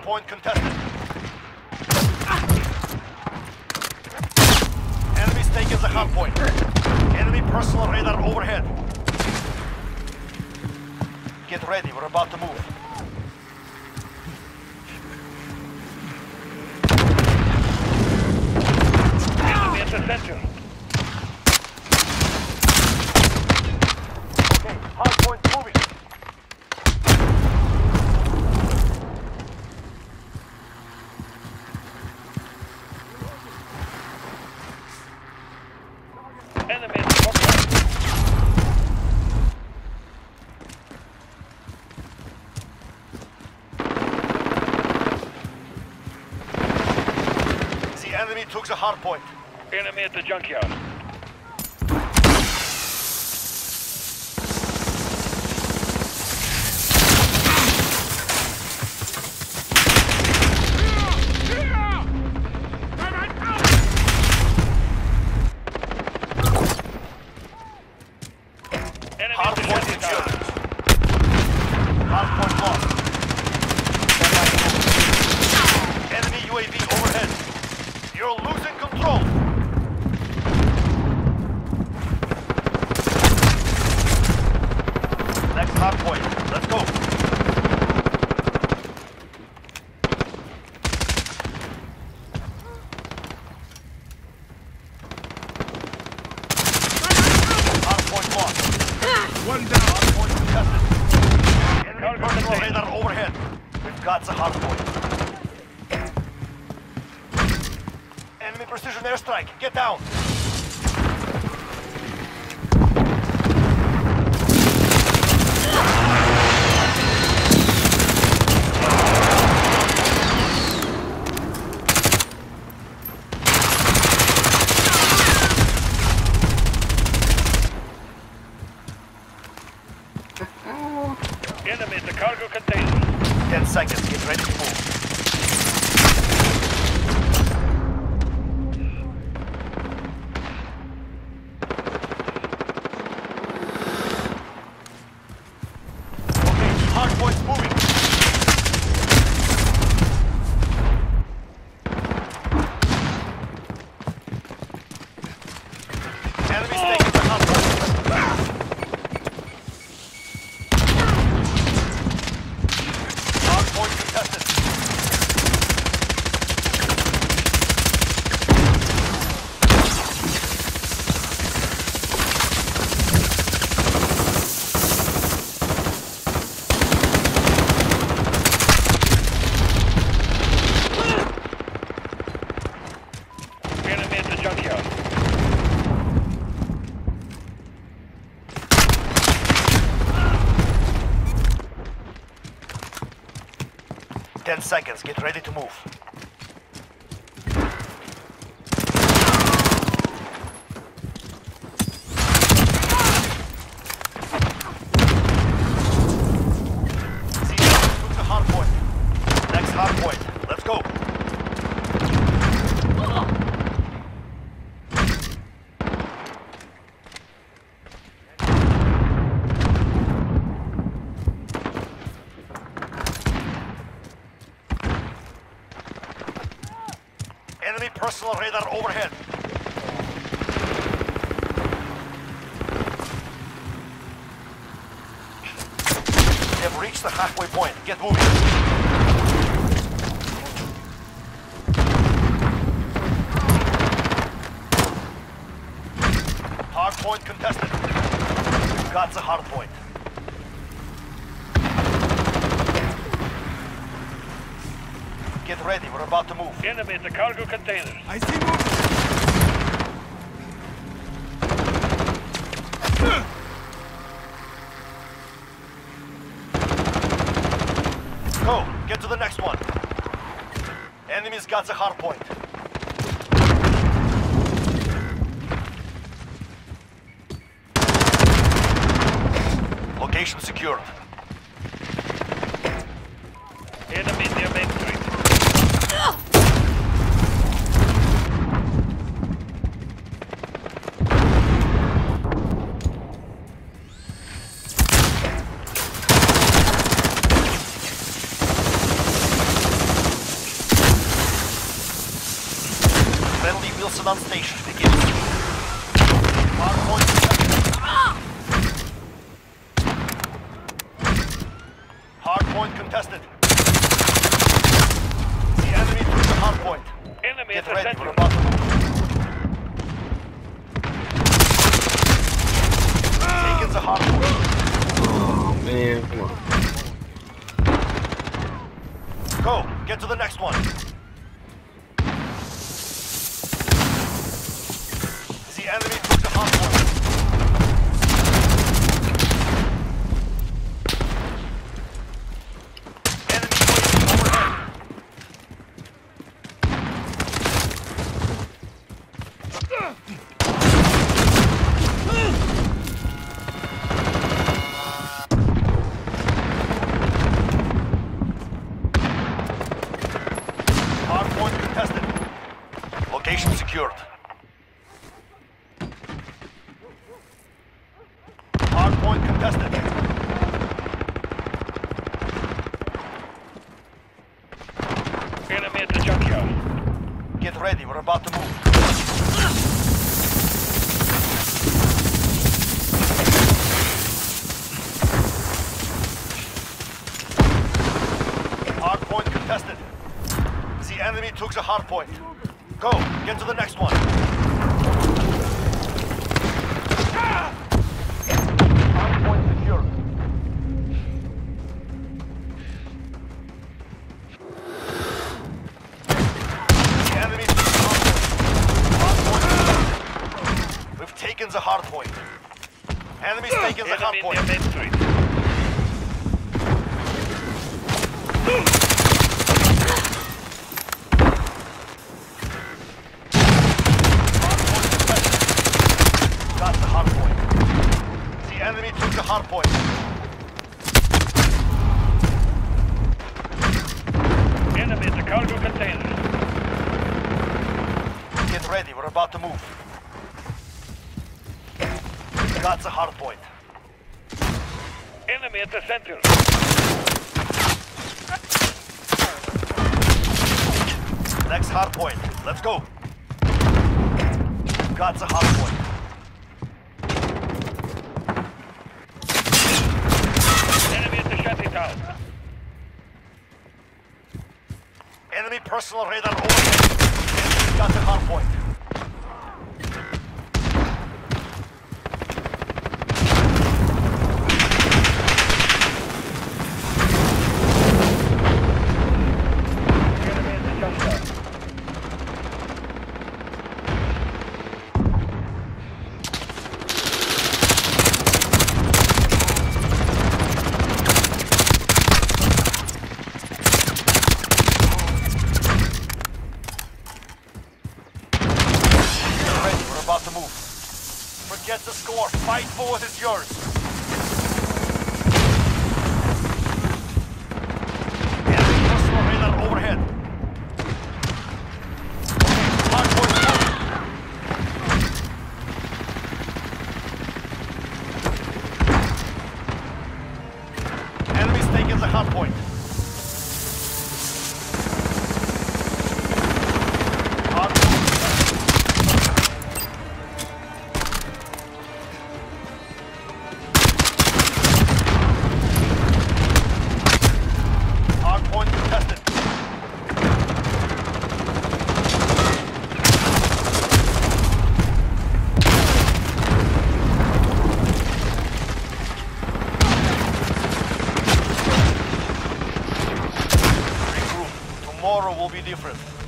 Hardpoint contested. Enemy's taking the hardpoint. Enemy personal radar overhead. Get ready, we're about to move. Enemy at the center. Okay, hardpoint moving. Enemy at the top right. The enemy took the hardpoint. Enemy at the junkyard. Hardpoint secured. Hardpoint lost. Enemy UAV overhead. You're losing control. Next hardpoint. Let's go. Hardpoint lost. One down. Hardpoint contested. Enemy personal radar overhead. We've got the hardpoint. Enemy precision airstrike. Get down. Enemy at the cargo container. 10 seconds. Get ready to move. Okay, hardpoint's moving. Enemy's taking the hardpoint. Hardpoint contested. Enemy at the junkyard. Ten seconds. Get ready to move. See, took the hardpoint. Next hardpoint. Let's go. Enemy personal radar overhead. We have reached the halfway point. Get moving. Hardpoint contested. We've got the hardpoint. Get ready. We're about to move. Enemy at the cargo container. I see movement. Go. Get to the next one. Enemy's got the hardpoint. Location secured. Enemy near Main Street. on station. Beginning. Hardpoint contested. Hardpoint contested. The enemy took the hardpoint. Enemy at Get the ready, center. we're about to move. Taking the hardpoint. Oh man, come on. Go, get to the next one. The enemy took the hardpoint. Enemy UAV overhead. Hardpoint contested. Location secured. Hardpoint contested. Enemy at the junkyard. Get ready, we're about to move. Hardpoint contested. The enemy took the hardpoint. Go, get to the next one. Hardpoint secured. The enemy took the hardpoint. Hardpoint secured. We've taken the hardpoint. Enemy's taken the Enemy near hardpoint. Main Street. Got the hardpoint. The enemy took the hardpoint. Enemy at the cargo container. Get ready, we're about to move. Got the hardpoint. Enemy at the center. Next hardpoint. Let's go. Got the hardpoint. Enemy at the shanty town. Enemy personal radar overhead. Enemy got the hardpoint. Enemy at the junkyard. Get ready, we're about to move. Forget the score. Fight for what is yours. Enemy personal radar overhead. Hardpoint loaded. Enemy's taking the hardpoint. Hardpoint. Hardpoint contested. Regroup. Tomorrow will be different.